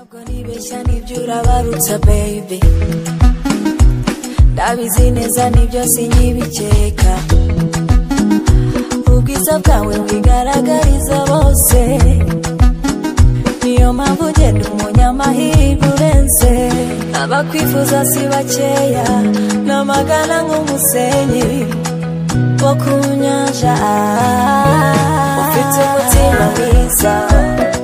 ntabwo nibeshya nibyo urabarutsa baby, ndabizi neza nibyo sinyibikeka, ubwiza bwawe bwigaragariza bose, niyo mpamvu ugenda umunyamahirwe urenze, abakwifuza si bakeya n'amagana nk'umusenyi wo ku nyanja, ufite umutima mwiza